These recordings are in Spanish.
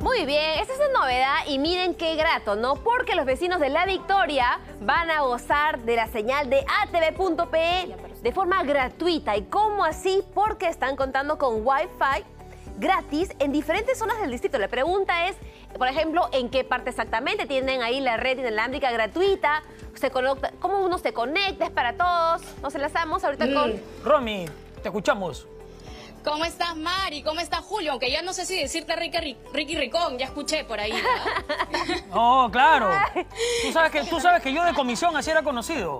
Muy bien, esta es una novedad y miren qué grato, ¿no? Porque los vecinos de La Victoria van a gozar de la señal de atv.pe de forma gratuita. ¿Y cómo así? Porque están contando con Wi-Fi gratis en diferentes zonas del distrito. La pregunta es, por ejemplo, ¿en qué parte exactamente tienen ahí la red inalámbrica gratuita? ¿Cómo uno se conecta? ¿Es para todos? Nos enlazamos ahorita con... Romy, te escuchamos. ¿Cómo estás, Mari? ¿Cómo estás, Julio? Aunque ya no sé si decirte Ricky Ricón, ya escuché por ahí, ¿verdad? No, claro. Tú sabes que yo de comisión así era conocido.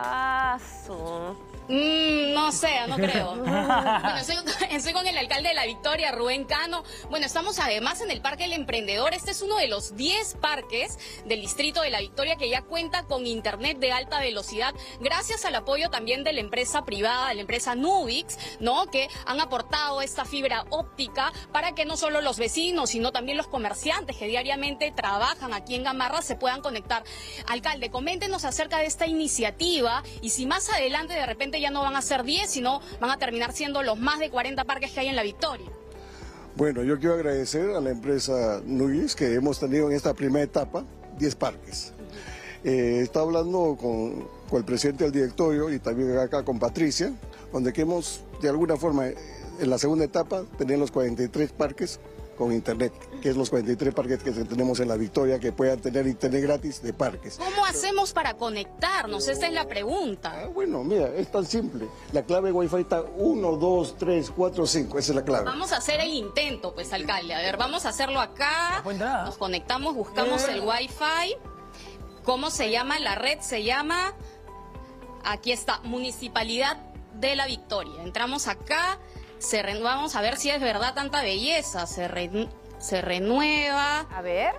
No sé, no creo. Bueno, estoy con el alcalde de La Victoria, Rubén Cano. Bueno, estamos además en el Parque del Emprendedor. Este es uno de los 10 parques del distrito de La Victoria que ya cuenta con internet de alta velocidad, gracias al apoyo también de la empresa privada, de la empresa Nubix, ¿no? Que han aportado esta fibra óptica para que no solo los vecinos, sino también los comerciantes que diariamente trabajan aquí en Gamarra se puedan conectar. Alcalde, coméntenos acerca de esta iniciativa y si más adelante de repente ya no van a ser 10, sino van a terminar siendo los más de 40 parques que hay en La Victoria. Bueno, yo quiero agradecer a la empresa Nubix que hemos tenido en esta primera etapa 10 parques. Estaba hablando con el presidente del directorio y también acá con Patricia, donde queremos de alguna forma en la segunda etapa tener los 43 parques con internet, que es los 43 parques que tenemos en La Victoria, que puedan tener internet gratis de parques. ¿Cómo hacemos para conectarnos? Esta es la pregunta. Bueno, mira, es tan simple. La clave Wi-Fi está 1, 2, 3, 4, 5, esa es la clave. Vamos a hacer el intento, pues, alcalde. A ver, vamos a hacerlo acá. Nos conectamos, buscamos el Wi-Fi. ¿Cómo se llama? La red se llama... Aquí está, Municipalidad de La Victoria. Entramos acá... Vamos a ver si es verdad tanta belleza. Se renueva. A ver.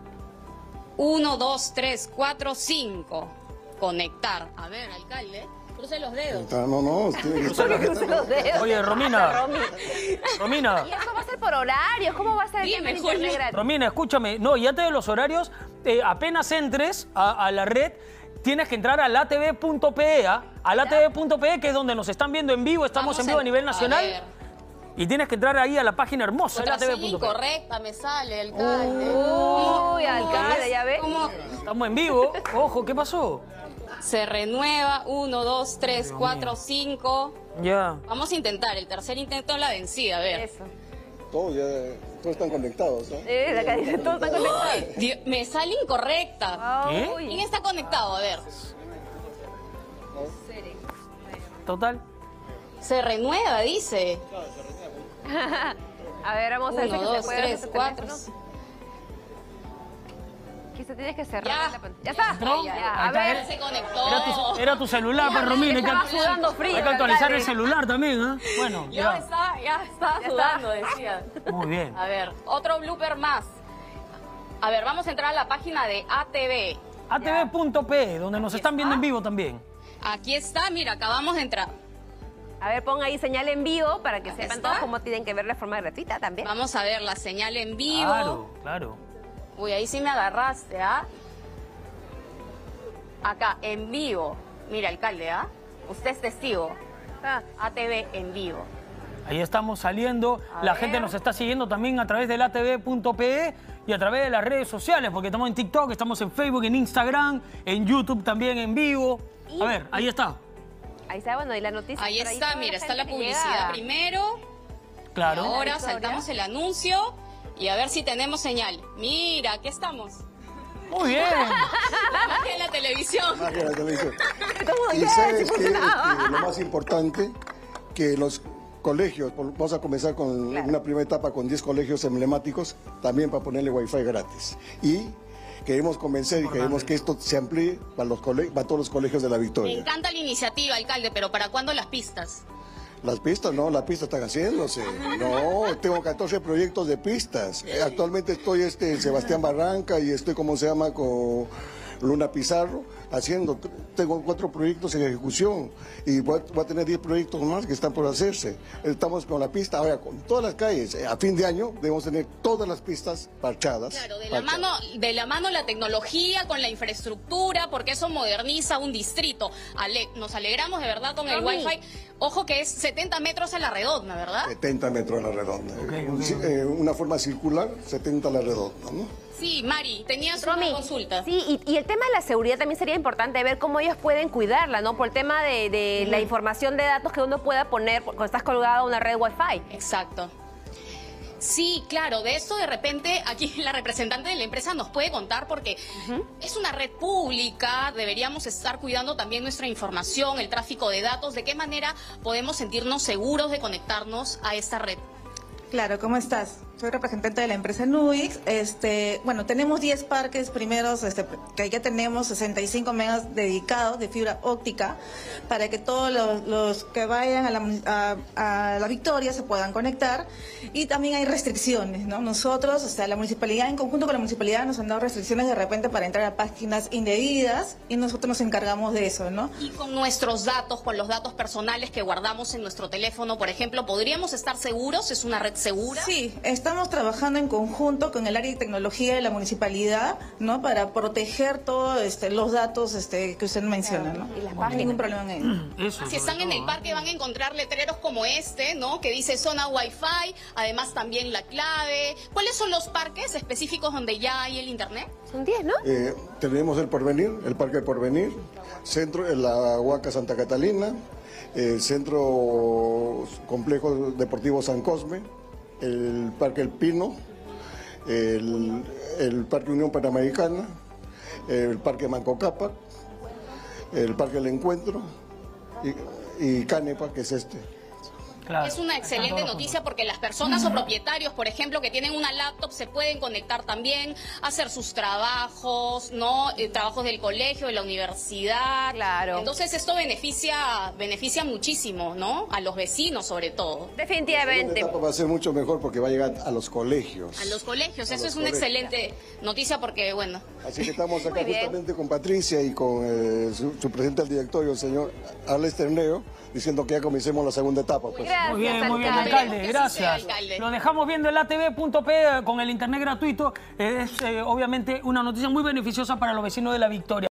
1, 2, 3, 4, 5. Conectar. A ver, alcalde, cruce los dedos. No, Cruce los dedos. Oye, Romina. Romina. ¿Y eso va a ser por horarios? ¿Cómo va a ser el internet gratis? Romina, escúchame. No, y antes de los horarios, apenas entres a la red, tienes que entrar a atv.pe, al atv.pe, que es donde nos están viendo en vivo, estamos en vivo a nivel nacional. Y tienes que entrar ahí a la página hermosa de atv.pe. Incorrecta me sale, alcalde. Uy, alcalde, ya ves. Estamos en vivo. Ojo, ¿qué pasó? Se renueva, 1, 2, 3, 4, 5. Ya. Vamos a intentar, el tercer intento es la vencida, a ver. Eso. Todos están conectados, ¿no? Acá dice, todos están conectados. Me sale incorrecta. ¿Qué? ¿Quién está conectado? A ver. Total. Se renueva, dice. A ver, vamos a ver si 1, 2, se puede 3, 4. Quizá tienes que cerrar Ya. la pantalla. ¡Ya está! Ya, a Ahí ver. está, Se conectó. Era tu celular, pues, Romina. Estaba sudando frío. Hay que actualizar alcalde. el celular también, ¿ah? Bueno, Ya está sudando, decía. Muy bien. A ver, otro blooper más. A ver, vamos a entrar a la página de ATV. atv.pe, donde nos están viendo en vivo también. Aquí está, mira, acabamos de entrar. A ver, pon ahí señal en vivo para que sepan está. todos cómo tienen que ver la forma gratuita también. Vamos a ver la señal en vivo. Claro, claro. Uy, ahí sí me agarraste, ¿ah? Acá, en vivo. Mira, alcalde, ¿ah? Usted es testigo. ATV en vivo. Ahí estamos saliendo. A La ver. gente nos está siguiendo también a través del atv.pe y a través de las redes sociales, porque estamos en TikTok, estamos en Facebook, en Instagram, en YouTube también en vivo. A ver, ahí está. Ahí está, bueno, y la noticia. Ahí por está, toda mira, está la gente que publicidad llega. primero. Claro. Ahora saltamos el anuncio y a ver si tenemos señal. Mira, aquí estamos. Muy bien. La magia de la televisión. Magia de la televisión. ¿Cómo? Y Ya, sabes sí que funcionaba. lo más importante, que los colegios, vamos a comenzar con una primera etapa con 10 colegios emblemáticos, también para ponerle Wi-Fi gratis. Y queremos convencer y queremos que esto se amplíe para todos los colegios de La Me Victoria. encanta la iniciativa, alcalde, pero ¿para cuándo las pistas? Las pistas, no, las pistas están haciéndose. No, tengo 14 proyectos de pistas. Actualmente estoy en Sebastián Barranca y estoy, ¿cómo se llama?, con Luna Pizarro, haciendo. Tengo 4 proyectos en ejecución y voy a tener 10 proyectos más que están por hacerse. Estamos con la pista, ahora con todas las calles. A fin de año debemos tener todas las pistas parchadas. Claro, de la mano la tecnología con la infraestructura, porque eso moderniza un distrito. Nos alegramos de verdad con el Romy. Wi-Fi. Ojo que es 70 metros a la redonda, ¿verdad? 70 metros a la redonda. Una forma circular, 70 a la redonda, ¿no? Sí, Mari, tenías Romy, una consulta. Sí, y el tema de la seguridad también sería importante ver cómo ellos pueden cuidarla, ¿no? Por el tema de la información de datos que uno pueda poner cuando estás colgado a una red Wi-Fi. Exacto. Sí, claro, de esto de repente aquí la representante de la empresa nos puede contar porque es una red pública, deberíamos estar cuidando también nuestra información, el tráfico de datos, de qué manera podemos sentirnos seguros de conectarnos a esta red. Claro, ¿cómo estás? Soy representante de la empresa Nuix. Bueno, tenemos 10 parques primeros, que ya tenemos 65 megas dedicados de fibra óptica para que todos los que vayan a la Victoria se puedan conectar. Y también hay restricciones, ¿no? Nosotros, la municipalidad, en conjunto con la municipalidad, nos han dado restricciones de repente para entrar a páginas indebidas y nosotros nos encargamos de eso, ¿no? Y con nuestros datos, con los datos personales que guardamos en nuestro teléfono, por ejemplo, ¿podríamos estar seguros? ¿Es una red segura? Sí, estamos trabajando en conjunto con el área de tecnología de la municipalidad, ¿no? Para proteger todos los datos que usted menciona, ¿no? Y las No hay ningún problema en ello. Eso, Si están en el parque van a encontrar letreros como este, ¿no? Que dice zona Wi-Fi, además también la clave. ¿Cuáles son los parques específicos donde ya hay el internet? Son 10, ¿no? Tenemos el Porvenir, el Parque Porvenir, centro, la Huaca Santa Catalina, el Centro Complejo Deportivo San Cosme, el Parque El Pino, el Parque Unión Panamericana, el Parque Manco Cápac, el Parque El Encuentro y Canepa, que es este. Claro. Es una excelente noticia porque las personas o propietarios, por ejemplo, que tienen una laptop, se pueden conectar también, hacer sus trabajos, ¿no? Trabajos del colegio, de la universidad. Claro. Entonces esto beneficia muchísimo, ¿no? A los vecinos sobre todo. La Definitivamente. etapa va a ser mucho mejor porque va a llegar a los colegios. A los colegios, A eso los es una colegios. excelente noticia porque, bueno, Así que estamos acá Muy bien. justamente con Patricia y con su presidente del directorio, el señor Alex Terneo, diciendo que ya comencemos la segunda etapa. Pues. Gracias, Muy bien, alcalde. alcalde, Que así sea, gracias. alcalde. Lo dejamos viendo en atv.pe con el internet gratuito. Es obviamente una noticia muy beneficiosa para los vecinos de La Victoria.